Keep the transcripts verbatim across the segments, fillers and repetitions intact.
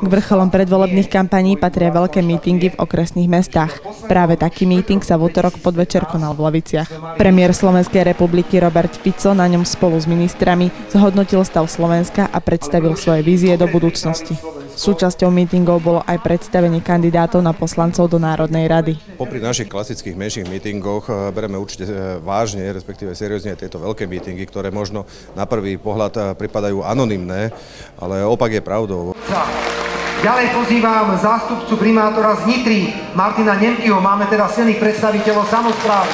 K vrcholom predvolebných kampaní patria veľké mítingy v okresných mestách. Práve taký míting sa v utorok podvečer konal v Leviciach. Premiér Slovenskej republiky Robert Fico na ňom spolu s ministrami zhodnotil stav Slovenska a predstavil svoje vízie do budúcnosti. Súčasťou mítingov bolo aj predstavenie kandidátov na poslancov do Národnej rady. Popri našich klasických menších mítingoch bereme určite vážne, respektíve seriózne tieto veľké mítingy, ktoré možno na prvý pohľad pripadajú anonymné, ale opak je pravdou. Ďalej pozývam zástupcu primátora z Nitry, Martina Nemkyho. Máme teda silných predstaviteľov samosprávy.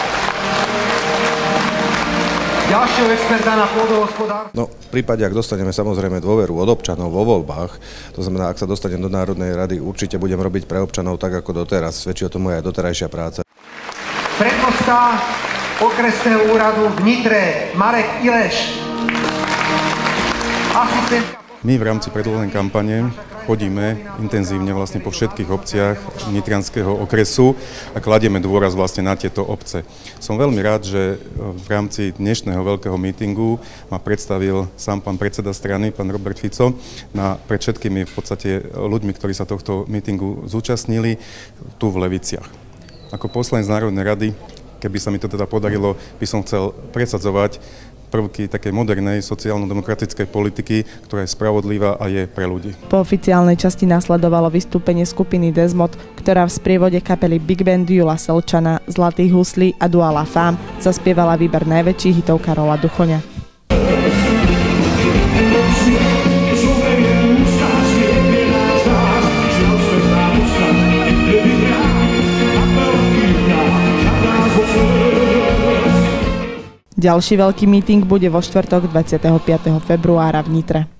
Ďalšieho experta na pôdohospodárstvo. No, v prípade, ak dostaneme samozrejme dôveru od občanov vo voľbách, to znamená, ak sa dostanem do Národnej rady, určite budem robiť pre občanov tak, ako doteraz. Svedčí o tom aj doterajšia práca. Prednosta okresného úradu v Nitre, Marek Ileš. Asistentka. My v rámci predvolebnej kampane chodíme intenzívne vlastne po všetkých obciach Nitrianskeho okresu a kladieme dôraz vlastne na tieto obce. Som veľmi rád, že v rámci dnešného veľkého mítingu ma predstavil sám pán predseda strany, pán Robert Fico, na, pred všetkými v podstate ľuďmi, ktorí sa tohto mítingu zúčastnili tu v Leviciach. Ako poslanec Národnej rady, keby sa mi to teda podarilo, by som chcel presadzovať prvky takej modernej sociálno-demokratickej politiky, ktorá je spravodlivá a je pre ľudí. Po oficiálnej časti nasledovalo vystúpenie skupiny Desmod, ktorá v sprievode kapely Big Band Jula Selčana, Zlatých huslí a Dua La Fam zaspievala výber najväčších hitov Karola Duchoňa. Ďalší veľký míting bude vo štvrtok dvadsiateho piateho februára v Nitre.